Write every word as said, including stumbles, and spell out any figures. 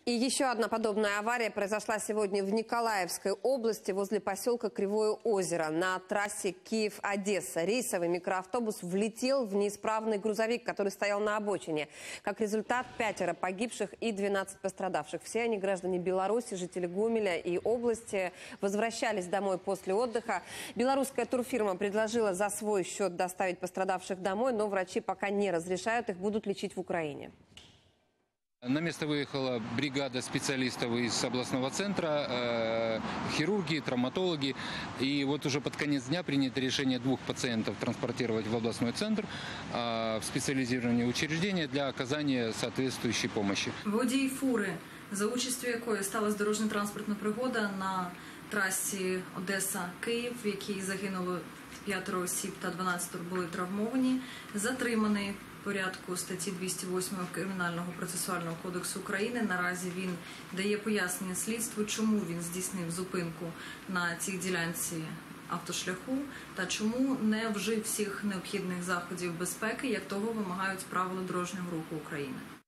И еще одна подобная авария произошла сегодня в Николаевской области возле поселка Кривое озеро на трассе Киев-Одесса. Рейсовый микроавтобус влетел в неисправный грузовик, который стоял на обочине. Как результат, пятеро погибших и двенадцать пострадавших. Все они граждане Беларуси, жители Гомеля и области, возвращались домой после отдыха. Белорусская турфирма предложила за свой счет доставить пострадавших домой, но врачи пока не разрешают, их будут лечить в Украине. На место выехала бригада специалистов из областного центра, э, хирурги, травматологи. И вот уже под конец дня принято решение двух пациентов транспортировать в областной центр, э, в специализированные учреждения для оказания соответствующей помощи. Водій фури, за участю якої сталася дорожньо-транспортна пригода на трасі Одеса-Київ, в якій загинуло п'ятеро осіб та дванадцять були травмовані, затриманий в порядку статті двісті восьмої Кримінального процесуального кодексу України. Наразі він дає пояснення слідству, чому він здійснив зупинку на цій ділянці автошляху та чому не вжив всіх необхідних заходів безпеки, як того вимагають правила дорожнього руху України.